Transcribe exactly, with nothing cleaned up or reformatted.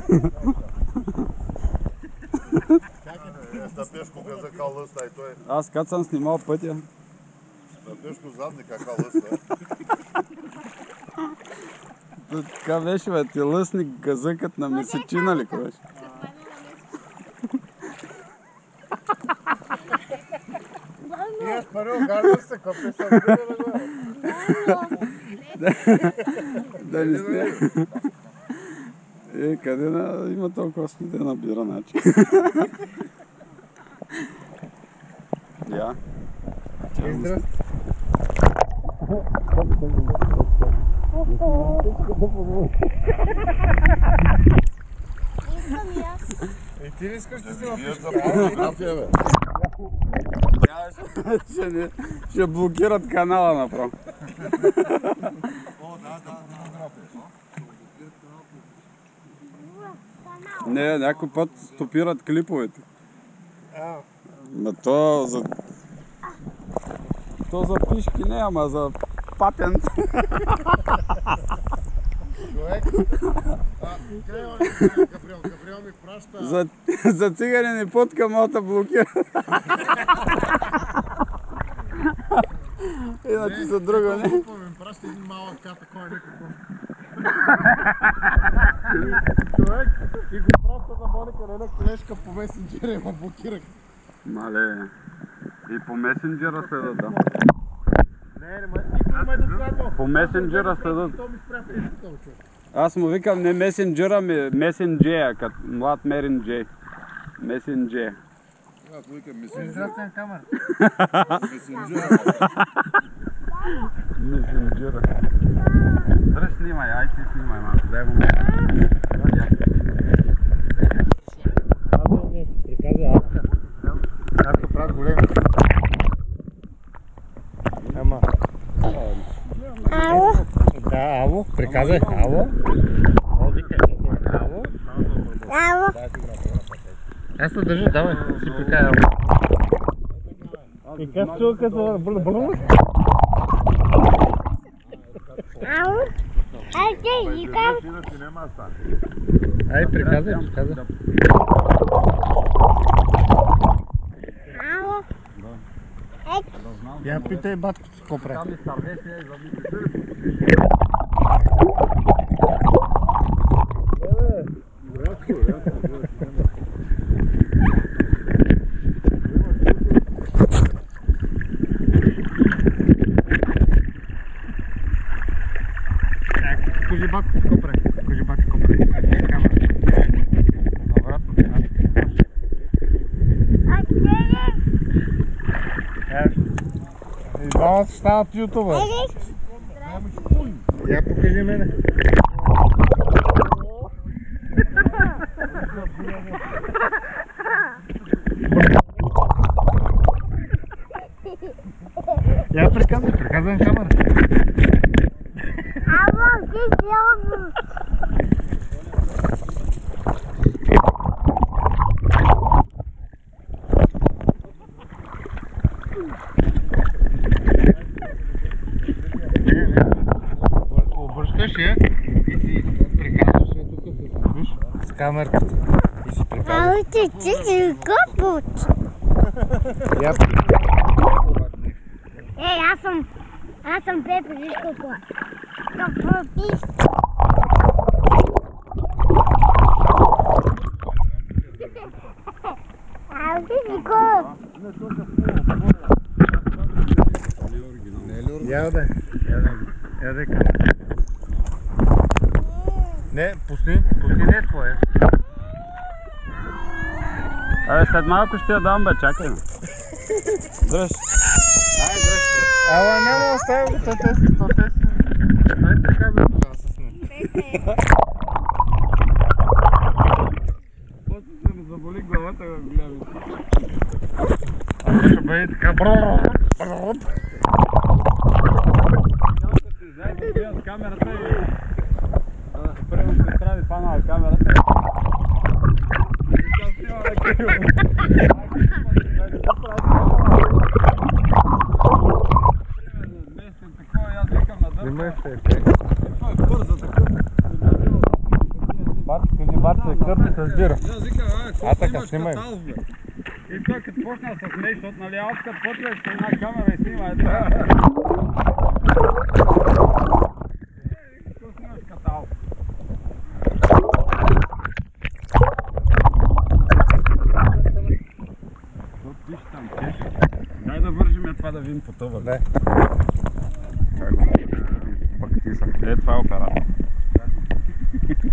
Стъпешко каза кал лъста и той. Аз като съм снимал пътя. Стъпешко задника кал лъста. Така беше, бе, ти лъсник газъкът на месечина ли, кой беше? Ние спарил гарда се, къпи съм били да го Да не сте. Е, къде на... има толкова студена бира, значи. Я. Здрасти. И ти не искаш да си напишеш фотография, бе. Ще блокират канала направо. О, да, да, Не, някой път стопират клиповете. А. Ма то за... То за пишки не, ама за патент. човек. Габриел, Габриел ми праща. За, за цигарен и путка мога да блокира. Иначе за друго не. Ми праща един малък ката, кой е някакво. Човек и го праща на Моника на една колежка по месенджера и ме блокирах. Мале. И по месенджера следат, да. Не, не, никой не ме е докладвал. По месенджера следат. То ми спря фейсбука, човек. Аз му викам не месенджера ми, месенджея, като млад Мерин Джей. Месенджея. Аз му викам месенджера. Здрасти на камера. Месенджера. Месенджера. Дръж снимай, ай ти снимай малко, дай му. Абе, нещо, приказа Авка. Както правят големи. Ама. Ало? Да, ало, приказай, ало. Ало. Ало? Аз се държа, давай, си прикай, ало. И как чува като бърло? Ало? Ай, ти, викам. Ай, приказай, приказай. Ало? Я питай баткото си, какво прави. Кажи батко, какво прави. Кажи батко, какво прави. Обратно. И двамата станат ютубър. Я покажи мене. Я приказвай, приказвай на камера. Ало, ти делам. Обръщаш я и си приказваш я тук с, виж, с камерката. И си приказваш. Ало, ти, ти си копот. Я Ей, аз съм, аз съм Пепе, виж какво е. Копотис. Ало, ти си коп. Я да, я да, я да камера. Не, пусни, пусни не твое. Абе, след малко ще я дам, бе, чакай. Дръж. Ай, дръж. Ала няма оставя го, то те си, то те си. Ай така бе, тогава с него. После се ми заболи главата, бе, гледай. А ще бъде така брррррр. Цялата си заедно гледа с камерата и... Първо ще трябва фанала камерата. И тя снима на криво. Не ме ще е. Това е бърза такъв. Бат, кажи бата се кърпи с бира. Я вика, А, така, снимай. И той като почна с смей, защото нали аз като почваш с една камера и снима, е така. Какво снимаш катал? Какво пиш там, теш? Дай да вържим я това да видим по това. Дай. Чакай. Пак ти са. Е, това е оператор.